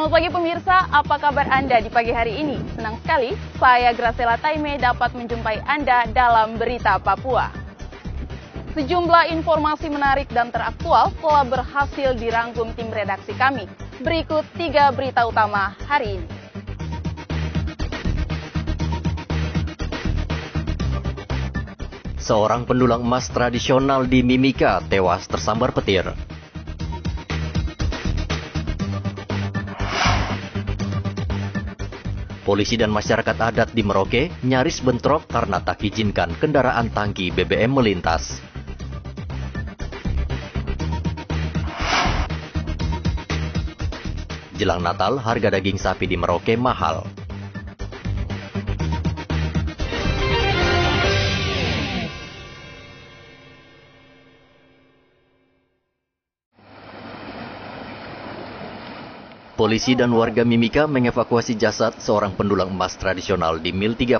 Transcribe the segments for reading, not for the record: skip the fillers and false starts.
Selamat pagi pemirsa, apa kabar Anda di pagi hari ini? Senang sekali, saya Gracela Taime dapat menjumpai Anda dalam Berita Papua. Sejumlah informasi menarik dan teraktual telah berhasil dirangkum tim redaksi kami. Berikut 3 berita utama hari ini. Seorang pendulang emas tradisional di Mimika tewas tersambar petir. Polisi dan masyarakat adat di Merauke nyaris bentrok karena tak izinkan kendaraan tangki BBM melintas. Jelang Natal, harga daging sapi di Merauke mahal. Polisi dan warga Mimika mengevakuasi jasad seorang pendulang emas tradisional di Mil 30.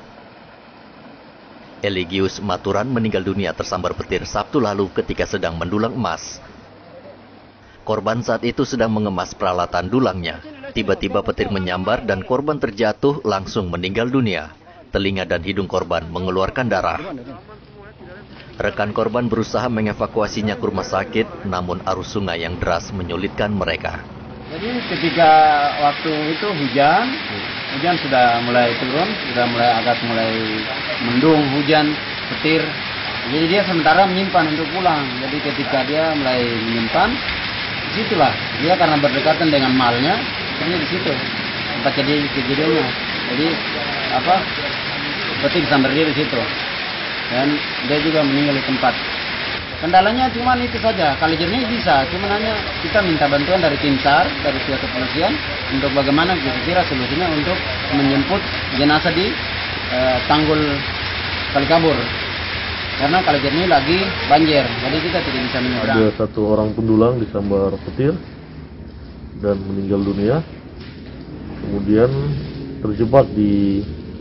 Eligius Maturan meninggal dunia tersambar petir Sabtu lalu ketika sedang mendulang emas. Korban saat itu sedang mengemas peralatan dulangnya. Tiba-tiba petir menyambar dan korban terjatuh langsung meninggal dunia. Telinga dan hidung korban mengeluarkan darah. Rekan korban berusaha mengevakuasinya ke rumah sakit, namun arus sungai yang deras menyulitkan mereka. Jadi ketika waktu itu hujan sudah mulai turun, sudah mulai mendung, hujan, petir. Jadi dia sementara menyimpan untuk pulang. Jadi ketika dia mulai menyimpan, disitulah dia karena berdekatan dengan malnya, akhirnya di situ tempat kejadiannya. Jadi petir sambar dia di situ, dan dia juga meninggal di tempat. Kendalanya cuma itu saja, kali jernih bisa, cuma hanya kita minta bantuan dari tim SAR, dari pihak kepolisian, untuk bagaimana kira-kira solusinya untuk menjemput jenazah di tanggul Kalikabur. Karena kali jernih lagi banjir, jadi kita tidak bisa menyeberang. Ada satu orang pendulang disambar petir dan meninggal dunia, kemudian terjebak di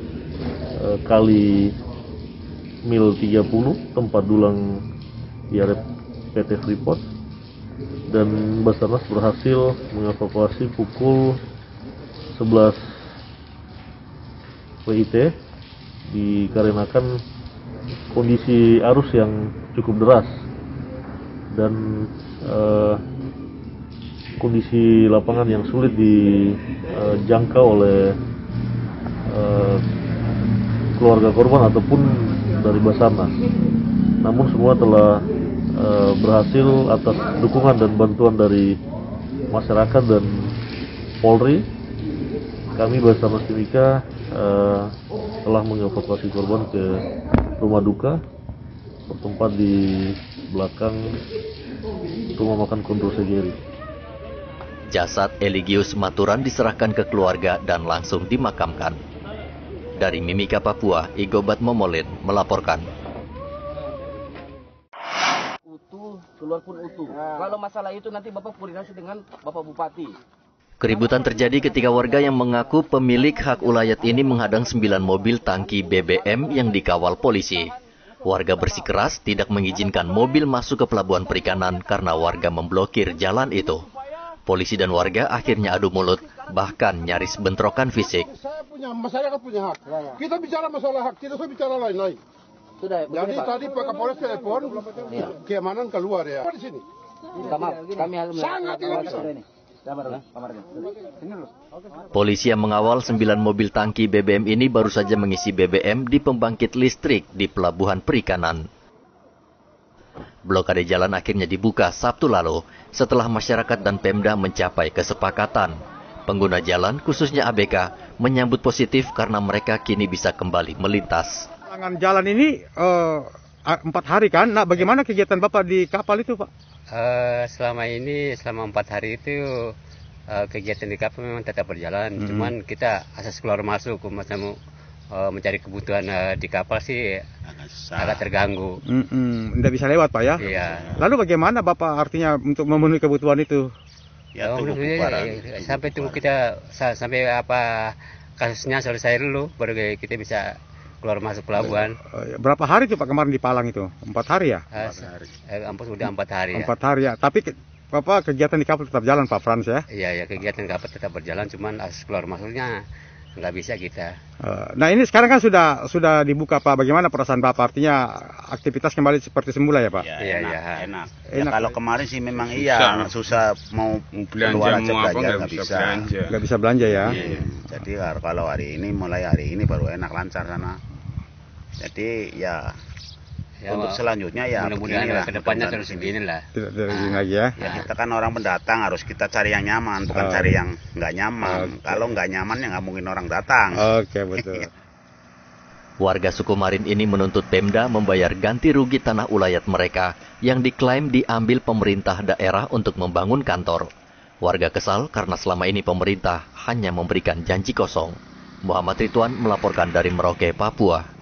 kali Mil 30, tempat dulang diare PT Freeport, dan Basarnas berhasil mengevakuasi pukul 11 WIT dikarenakan kondisi arus yang cukup deras dan kondisi lapangan yang sulit dijangkau oleh keluarga korban ataupun dari Basarnas. Namun semua telah berhasil atas dukungan dan bantuan dari masyarakat dan Polri. Kami Basarnas Mimika telah mengevakuasi korban ke rumah duka bertempat di belakang rumah makan Kondro Segeri. Jasad Eligius Maturan diserahkan ke keluarga dan langsung dimakamkan. Dari Mimika, Papua, Igobat Momolin melaporkan. Keluar pun utuh. Kalau masalah itu nanti Bapak koordinasi dengan Bapak Bupati. Keributan terjadi ketika warga yang mengaku pemilik hak ulayat ini menghadang 9 mobil tangki BBM yang dikawal polisi. Warga bersikeras tidak mengizinkan mobil masuk ke pelabuhan perikanan karena warga memblokir jalan itu. Polisi dan warga akhirnya adu mulut, bahkan nyaris bentrokan fisik. Masyarakat punya hak. Kita bicara masalah hak, tidak usah bicara lain-lain. Sudah, jadi tadi Pak Kapolres telepon, keamanan keluar ya. Di sini. Kami harus sangat Polisi yang mengawal 9 mobil tangki BBM ini baru saja mengisi BBM di pembangkit listrik di pelabuhan perikanan. Blokade jalan akhirnya dibuka Sabtu lalu setelah masyarakat dan Pemda mencapai kesepakatan. Pengguna jalan, khususnya ABK, menyambut positif karena mereka kini bisa kembali melintas. Jalan ini 4 hari kan? Nah, bagaimana kegiatan Bapak di kapal itu, Pak? Selama 4 hari itu kegiatan di kapal memang tetap berjalan. Cuman kita asas keluar masuk macam mencari kebutuhan di kapal sih agak terganggu. Tidak bisa lewat, Pak ya? Iya. Lalu bagaimana Bapak artinya untuk memenuhi kebutuhan itu? Ya, sampai tunggu kita sampai kasusnya selesai dulu, baru kita bisa keluar masuk pelabuhan. Berapa hari tuh Pak kemarin di Palang itu? 4 hari ya? Sudah 4 hari. 4 hari ya. Tapi Bapak kegiatan di kapal tetap jalan Pak Frans ya? Iya, kegiatan kapal tetap berjalan, cuman akses keluar masuknya nggak bisa kita. Nah ini sekarang kan sudah dibuka Pak. Bagaimana perasaan Bapak? Artinya aktivitas kembali seperti semula ya Pak? Iya, enak. Ya, kalau kemarin sih memang susah mau keluar aja belanja nggak bisa belanja ya. Iya. Jadi kalau mulai hari ini baru enak lancar sana. Jadi ya untuk selanjutnya ya mudah-mudahan kedepannya terus begini lah. Tidak begini lagi ya. Ya kita kan orang pendatang, harus kita cari yang nyaman, bukan cari yang nggak nyaman. Kalau nggak nyaman ya nggak mungkin orang datang. Oke, betul. Warga suku Marin ini menuntut Pemda membayar ganti rugi tanah ulayat mereka yang diklaim diambil pemerintah daerah untuk membangun kantor. Warga kesal karena selama ini pemerintah hanya memberikan janji kosong. Muhammad Ridwan melaporkan dari Merauke, Papua.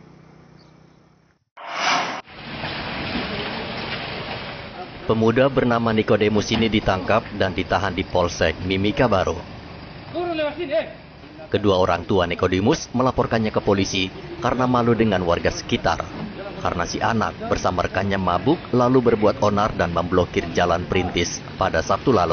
Pemuda bernama Nikodemus ini ditangkap dan ditahan di Polsek Mimika Baru. Kedua orang tua Nikodemus melaporkannya ke polisi karena malu dengan warga sekitar. Karena si anak bersama rekannya mabuk lalu berbuat onar dan memblokir jalan Perintis pada Sabtu lalu.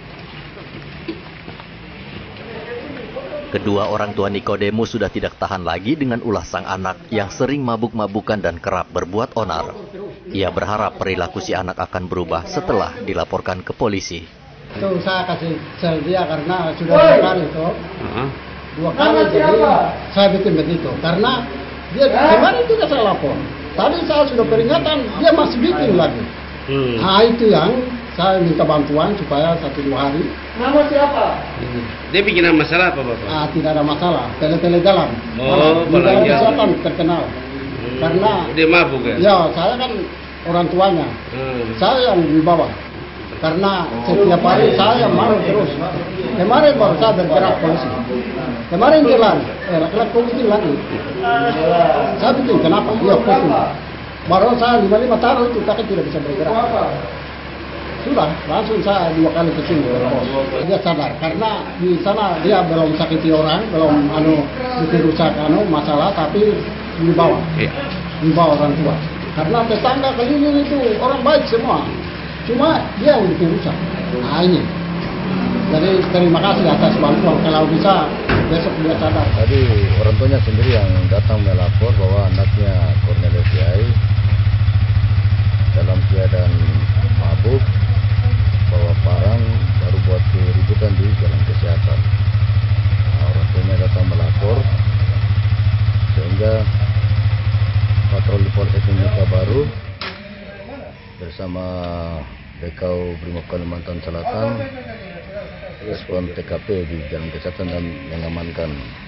Kedua orang tua Nikodemus sudah tidak tahan lagi dengan ulah sang anak yang sering mabuk-mabukan dan kerap berbuat onar. Ia berharap perilaku si anak akan berubah setelah dilaporkan ke polisi. Itu saya kasih sel dia karena sudah 2 kali itu. 2 kali jadi saya bikin begitu. Karena dia kemarin juga saya lapor. Tadi saya sudah peringatan, dia masih bikin lagi. Nah itu yang saya minta bantuan supaya 1-2 hari. Nama siapa? Dia bikin masalah apa Bapak? Tidak ada masalah, tele-tele jalan. Di dalam selatan terkenal. Karena dia mabuk ya? Ya, saya kan orang tuanya. Saya yang di bawah. Karena setiap hari saya marah terus. Kemarin baru saya bergerak polisi. Kemarin jalan, laki-laki bikin lagi. Saya bikin, kenapa? Iya, pukul. Baru saya 5 taruh itu, tapi tidak bisa bergerak. Sudah, langsung saya 2 kali ke sini. Dia sadar, karena di sana dia belum sakiti orang, belum bikin rusak masalah, tapi di bawah. Di bawah orang tua. Karena tetangga keliling itu orang baik semua. Cuma dia yang bikin rusak. Nah ini. Jadi terima kasih atas bantuan. Kalau bisa besok dia sadar. Tadi orang tuanya sendiri yang datang melapor bahwa anaknya Cornelius Yai dalam keadaan mabuk, bawa parang, baru buat keributan di jalan kesehatan. Nah, orang tuanya datang melapor sehingga patroli Polsek Mimika Baru bersama Bekau Brimob Kalimantan Selatan respon TKP di jalan kesehatan dan mengamankan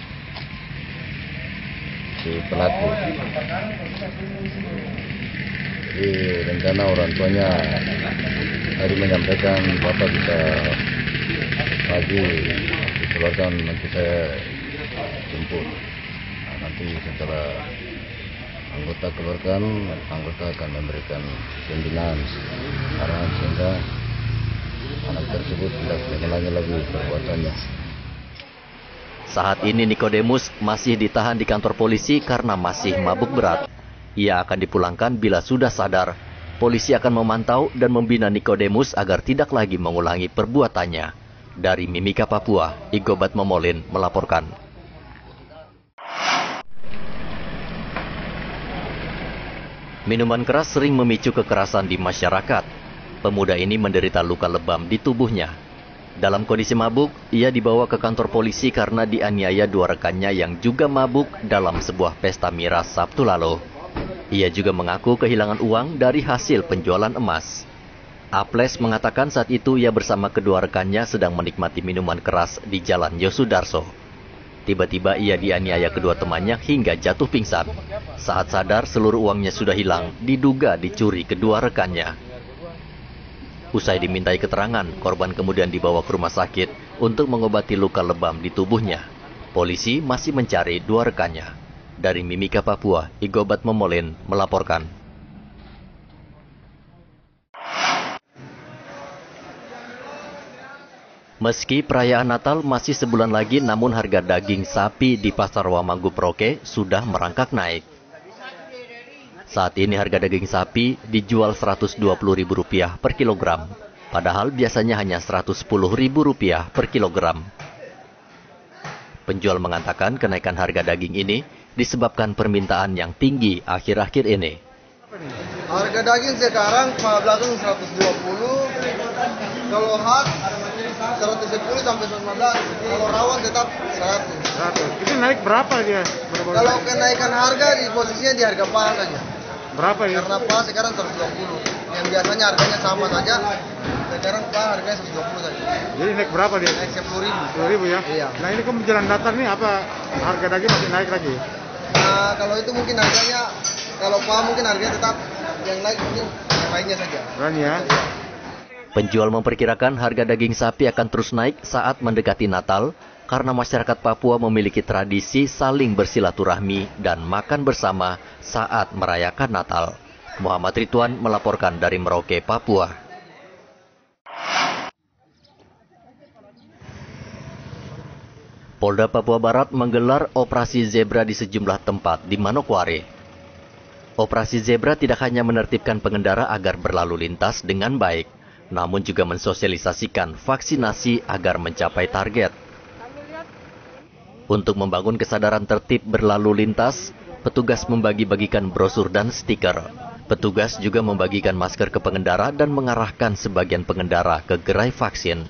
si pelaku. Jadi rencana orang tuanya tadi menyampaikan Bapak bisa pagi dikeluarkan, nanti saya jemput. Nah, nanti setelah anggota keluarkan, anggota akan memberikan bimbingan arahan sehingga anak tersebut tidak mengulangi lagi perbuatannya. Saat ini Nikodemus masih ditahan di kantor polisi karena masih mabuk berat. Ia akan dipulangkan bila sudah sadar. Polisi akan memantau dan membina Nikodemus agar tidak lagi mengulangi perbuatannya. Dari Mimika, Papua, Igobat Momolin melaporkan. Minuman keras sering memicu kekerasan di masyarakat. Pemuda ini menderita luka lebam di tubuhnya. Dalam kondisi mabuk, ia dibawa ke kantor polisi karena dianiaya 2 rekannya yang juga mabuk dalam sebuah pesta miras Sabtu lalu. Ia juga mengaku kehilangan uang dari hasil penjualan emas. Aples mengatakan saat itu ia bersama kedua rekannya sedang menikmati minuman keras di Jalan Yosudarso. Tiba-tiba ia dianiaya kedua temannya hingga jatuh pingsan. Saat sadar seluruh uangnya sudah hilang, diduga dicuri kedua rekannya. Usai dimintai keterangan, korban kemudian dibawa ke rumah sakit untuk mengobati luka lebam di tubuhnya. Polisi masih mencari 2 rekannya. Dari Mimika, Papua, Igobat Momolin melaporkan. Meski perayaan Natal masih sebulan lagi, namun harga daging sapi di Pasar Wamanggup Merauke sudah merangkak naik. Saat ini harga daging sapi dijual Rp120.000 per kilogram. Padahal biasanya hanya Rp110.000 per kilogram. Penjual mengatakan kenaikan harga daging ini disebabkan permintaan yang tinggi akhir-akhir ini. Harga daging sekarang 15 120, kalau hak 110 sampai 115, kalau rawon tetap 100. Itu naik berapa dia? Kalau kenaikan harga di posisinya di harga paha saja. Berapa ya? Karena paha sekarang 120, yang biasanya harganya sama saja, sekarang paha harganya 120 saja. Jadi naik berapa dia? Naik 10.000. 10.000 ya? Iya. Nah ini kan menjelang datar nih, apa harga daging masih naik lagi? Nah kalau itu mungkin harganya, kalau paha mungkin harganya tetap, yang naik mungkin yang lainnya saja. Berani ya? Penjual memperkirakan harga daging sapi akan terus naik saat mendekati Natal karena masyarakat Papua memiliki tradisi saling bersilaturahmi dan makan bersama saat merayakan Natal. Muhammad Ridwan melaporkan dari Merauke, Papua. Polda Papua Barat menggelar operasi zebra di sejumlah tempat di Manokwari. Operasi zebra tidak hanya menertibkan pengendara agar berlalu lintas dengan baik, namun juga mensosialisasikan vaksinasi agar mencapai target. Untuk membangun kesadaran tertib berlalu lintas, petugas membagi-bagikan brosur dan stiker. Petugas juga membagikan masker ke pengendara dan mengarahkan sebagian pengendara ke gerai vaksin.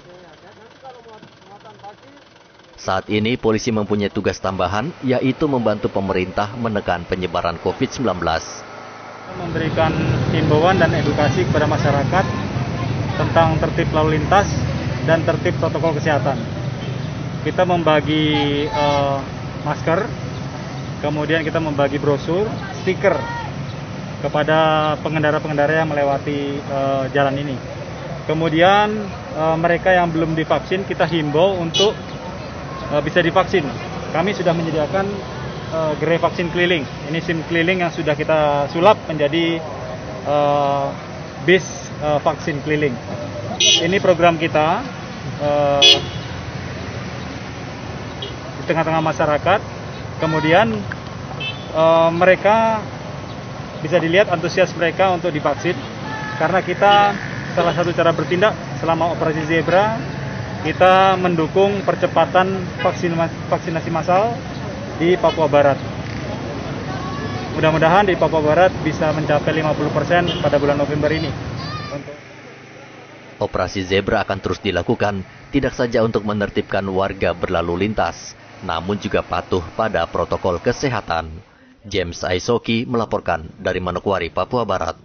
Saat ini polisi mempunyai tugas tambahan, yaitu membantu pemerintah menekan penyebaran COVID-19. Memberikan himbauan dan edukasi kepada masyarakat tentang tertib lalu lintas dan tertib protokol kesehatan. Kita membagi masker, kemudian kita membagi brosur, stiker kepada pengendara-pengendara yang melewati jalan ini. Kemudian mereka yang belum divaksin kita himbau untuk bisa divaksin. Kami sudah menyediakan gerai vaksin keliling. Ini SIM keliling yang sudah kita sulap menjadi bis vaksin keliling. Ini program kita di tengah-tengah masyarakat. Kemudian mereka bisa dilihat antusias mereka untuk divaksin. Karena kita salah satu cara bertindak selama operasi zebra, kita mendukung percepatan vaksinasi massal di Papua Barat. Mudah-mudahan di Papua Barat bisa mencapai 50% pada bulan November ini. Operasi zebra akan terus dilakukan, tidak saja untuk menertibkan warga berlalu lintas, namun juga patuh pada protokol kesehatan. James Aisoki melaporkan dari Manokwari, Papua Barat.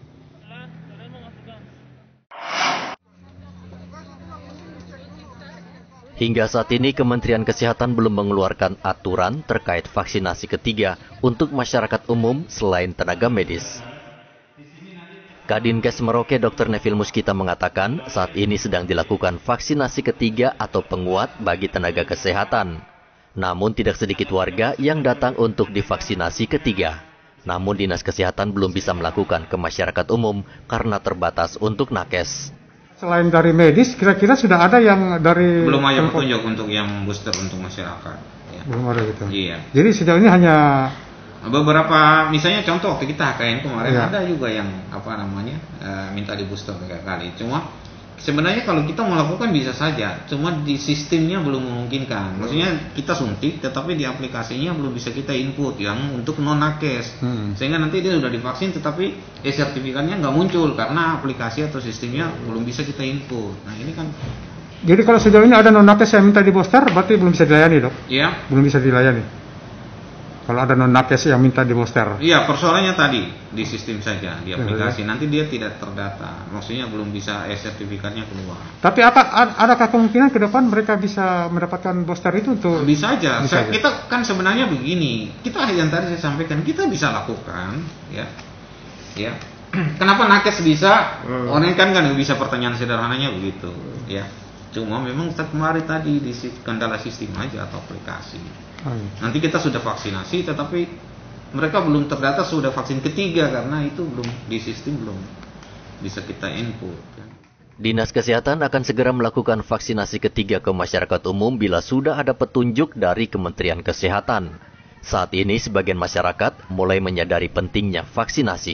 Hingga saat ini Kementerian Kesehatan belum mengeluarkan aturan terkait vaksinasi ketiga untuk masyarakat umum selain tenaga medis. Kadinkes Merauke Dr. Neville Muskita mengatakan saat ini sedang dilakukan vaksinasi ketiga atau penguat bagi tenaga kesehatan. Namun tidak sedikit warga yang datang untuk divaksinasi ketiga. Namun Dinas Kesehatan belum bisa melakukan ke masyarakat umum karena terbatas untuk nakes. Selain dari medis, kira-kira sudah ada yang dari... Belum ada petunjuk untuk yang booster untuk masyarakat. Ya. Belum ada gitu? Iya. Jadi sejauh ini hanya... Beberapa, misalnya contoh waktu kita HKN kemarin ya. ada juga yang minta di booster 3 kali. Cuma sebenarnya kalau kita melakukan bisa saja, cuma di sistemnya belum memungkinkan. Maksudnya kita suntik, tetapi di aplikasinya belum bisa kita input yang untuk non nakes. Sehingga nanti dia sudah divaksin, tetapi sertifikatnya nggak muncul karena aplikasi atau sistemnya belum bisa kita input. Nah ini kan. Jadi kalau sejauh ini ada non nakes yang minta di booster, berarti belum bisa dilayani, dok? Iya. Belum bisa dilayani. Kalau ada non nakes yang minta di booster. Iya, persoalannya tadi di sistem saja, di aplikasi. Nanti dia tidak terdata. Maksudnya belum bisa sertifikatnya keluar. Tapi adakah kemungkinan ke depan mereka bisa mendapatkan booster itu untuk... Bisa aja. Kita kan sebenarnya begini. Kita yang tadi saya sampaikan, kita bisa lakukan, ya. Ya. Kenapa nakes bisa? Orang kan bisa pertanyaan sederhananya begitu, ya. Cuma memang kemarin tadi di kendala sistem aja atau aplikasi. Nanti kita sudah vaksinasi, tetapi mereka belum terdata sudah vaksin ketiga karena itu belum di sistem belum bisa kita input. Dinas Kesehatan akan segera melakukan vaksinasi ketiga ke masyarakat umum bila sudah ada petunjuk dari Kementerian Kesehatan. Saat ini sebagian masyarakat mulai menyadari pentingnya vaksinasi.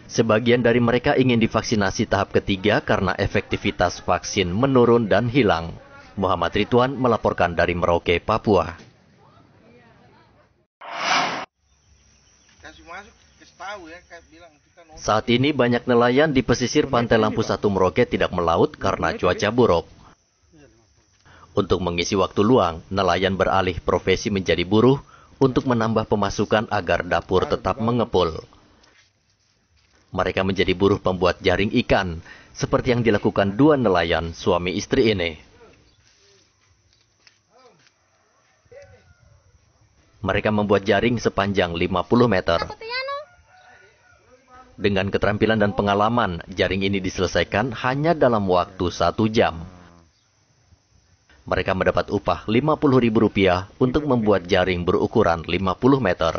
Sebagian dari mereka ingin divaksinasi tahap ketiga karena efektivitas vaksin menurun dan hilang. Muhammad Ridwan melaporkan dari Merauke, Papua. Saat ini banyak nelayan di pesisir pantai Lampu Satu Merauke tidak melaut karena cuaca buruk. Untuk mengisi waktu luang, nelayan beralih profesi menjadi buruh untuk menambah pemasukan agar dapur tetap mengepul. Mereka menjadi buruh pembuat jaring ikan, seperti yang dilakukan dua nelayan suami istri ini. Mereka membuat jaring sepanjang 50 meter. Dengan keterampilan dan pengalaman, jaring ini diselesaikan hanya dalam waktu 1 jam. Mereka mendapat upah Rp50.000 untuk membuat jaring berukuran 50 meter.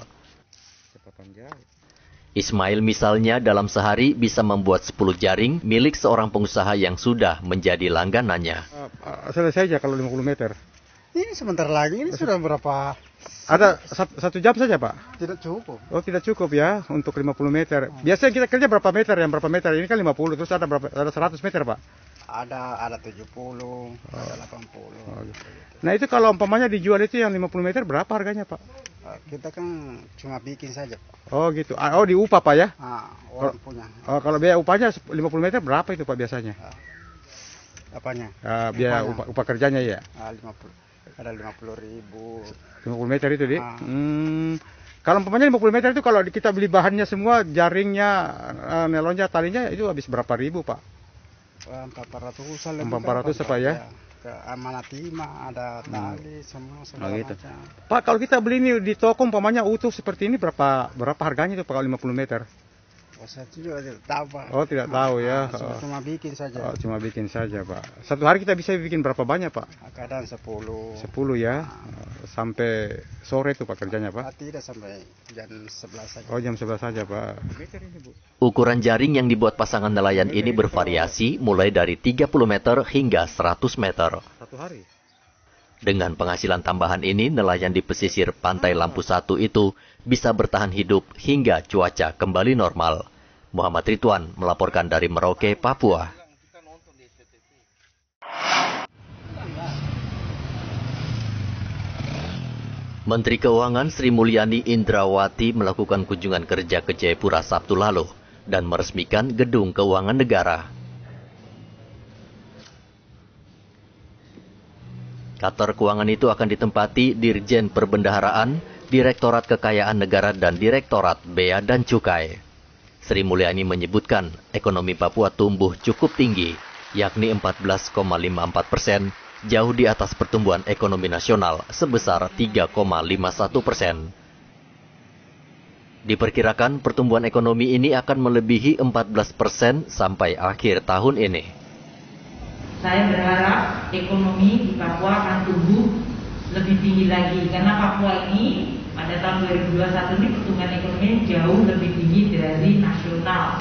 Ismail misalnya dalam sehari bisa membuat 10 jaring milik seorang pengusaha yang sudah menjadi langganannya. Selesai aja kalau 50 meter. Ini sebentar lagi, ini sudah berapa? Ada 1 jam saja, Pak? Tidak cukup. Oh, tidak cukup ya untuk 50 meter. Biasanya kita kerja berapa meter, yang berapa meter? Ini kan 50, terus ada berapa? Ada 100 meter, Pak? Ada 70, ada 80. Oh, gitu. Nah, itu kalau umpamanya dijual itu yang 50 meter berapa harganya, Pak? Kita kan cuma bikin saja, Pak. Oh, gitu. Oh, diupah, Pak ya? Orang punya. Oh, kalau biaya upahnya 50 meter berapa itu, Pak, biasanya? Apanya? Biaya upah kerjanya ya? 50. Ada 50.000. 50 meter itu, Dik? Kalau umpamanya 50 meter itu kalau kita beli bahannya semua, jaringnya, nelonnya, talinya, itu habis berapa ribu, Pak? 400-an. 400 apa ya? Ke amanat timah, ada tali, semua gitu. macam. Pak, kalau kita beli ini di toko umpamanya utuh seperti ini berapa harganya itu, Pak, kalau 50 meter? Saya juga tidak tahu, Pak. Oh, tidak tahu ya. Cuma bikin saja. Oh, cuma bikin saja, Pak. Satu hari kita bisa bikin berapa banyak, Pak? Kadang 10. 10 ya. Sampai sore itu, Pak, kerjanya, Pak? Tidak, sampai jam 11 saja. Oh, jam 11 saja, Pak. Ukuran jaring yang dibuat pasangan nelayan ini bervariasi mulai dari 30 meter hingga 100 meter. Satu hari. Dengan penghasilan tambahan ini, nelayan di pesisir pantai Lampu Satu itu bisa bertahan hidup hingga cuaca kembali normal. Muhammad Ridwan melaporkan dari Merauke, Papua. Menteri Keuangan Sri Mulyani Indrawati melakukan kunjungan kerja ke Jayapura Sabtu lalu dan meresmikan Gedung Keuangan Negara. Kantor keuangan itu akan ditempati Dirjen Perbendaharaan, Direktorat Kekayaan Negara, dan Direktorat Bea dan Cukai. Sri Mulyani menyebutkan ekonomi Papua tumbuh cukup tinggi, yakni 14,54%, jauh di atas pertumbuhan ekonomi nasional sebesar 3,51%. Diperkirakan pertumbuhan ekonomi ini akan melebihi 14% sampai akhir tahun ini. Saya berharap ekonomi di Papua akan tumbuh lebih tinggi lagi, karena Papua ini pada tahun 2021 ini pertumbuhan ekonomi jauh lebih tinggi dari nasional.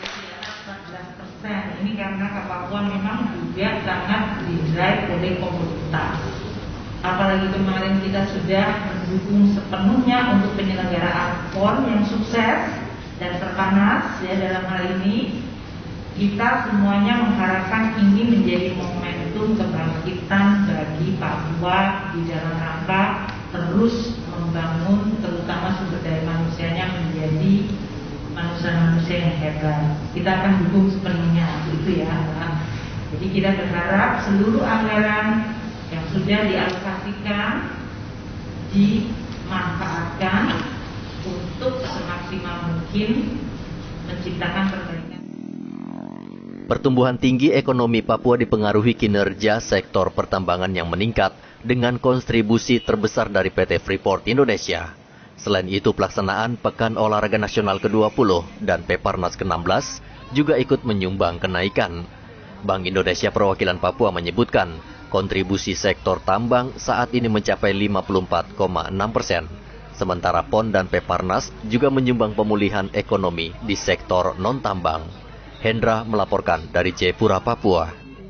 14%. Ini karena Papua memang juga sangat didrive oleh komoditas. Apalagi kemarin kita sudah mendukung sepenuhnya untuk penyelenggaraan PON yang sukses dan terpanas ya dalam hal ini. Kita semuanya mengharapkan ini menjadi momentum kebangkitan bagi Papua di dalam rangka terus membangun terutama sumber daya manusianya menjadi manusia-manusia yang hebat. Kita akan dukung sepenuhnya itu ya. Jadi kita berharap seluruh anggaran yang sudah dialokasikan dimanfaatkan untuk semaksimal mungkin menciptakan perbaikan. Pertumbuhan tinggi ekonomi Papua dipengaruhi kinerja sektor pertambangan yang meningkat dengan kontribusi terbesar dari PT Freeport Indonesia. Selain itu, pelaksanaan Pekan Olahraga Nasional ke-20 dan Peparnas ke-16 juga ikut menyumbang kenaikan. Bank Indonesia Perwakilan Papua menyebutkan kontribusi sektor tambang saat ini mencapai 54,6%. Sementara PON dan Peparnas juga menyumbang pemulihan ekonomi di sektor non-tambang. Hendra melaporkan dari Jayapura, Papua.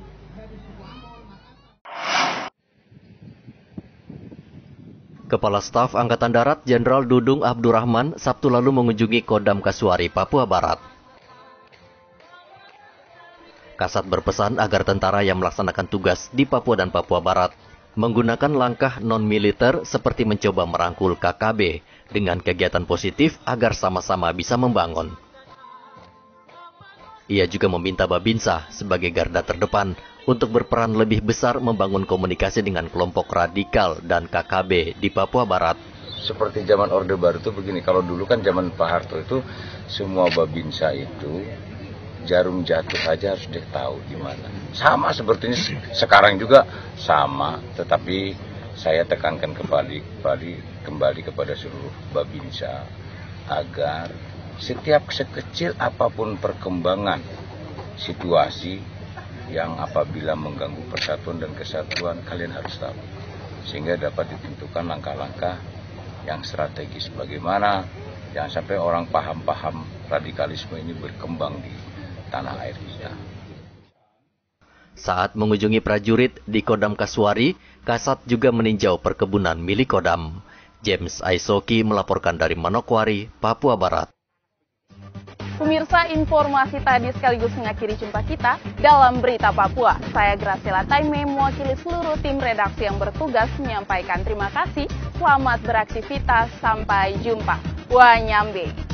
Kepala Staf Angkatan Darat Jenderal Dudung Abdurrahman Sabtu lalu mengunjungi Kodam Kasuari, Papua Barat. Kasat berpesan agar tentara yang melaksanakan tugas di Papua dan Papua Barat menggunakan langkah non-militer seperti mencoba merangkul KKB dengan kegiatan positif agar sama-sama bisa membangun. Ia juga meminta Babinsa sebagai garda terdepan untuk berperan lebih besar membangun komunikasi dengan kelompok radikal dan KKB di Papua Barat. Seperti zaman Orde Baru itu begini, kalau dulu kan zaman Pak Harto itu semua Babinsa itu jarum jatuh aja harus dia tahu di mana. Sama seperti ini sekarang juga sama, tetapi saya tekankan kembali kepada seluruh Babinsa agar setiap sekecil apapun perkembangan situasi yang apabila mengganggu persatuan dan kesatuan, kalian harus tahu. Sehingga dapat ditentukan langkah-langkah yang strategis bagaimana jangan sampai orang paham radikalisme ini berkembang di tanah air kita. Saat mengunjungi prajurit di Kodam Kasuari, Kasat juga meninjau perkebunan milik Kodam. James Aisoki melaporkan dari Manokwari, Papua Barat. Pemirsa, informasi tadi sekaligus mengakhiri jumpa kita dalam Berita Papua. Saya Graciela Taime mewakili seluruh tim redaksi yang bertugas menyampaikan terima kasih. Selamat beraktivitas, sampai jumpa. Wanyambe.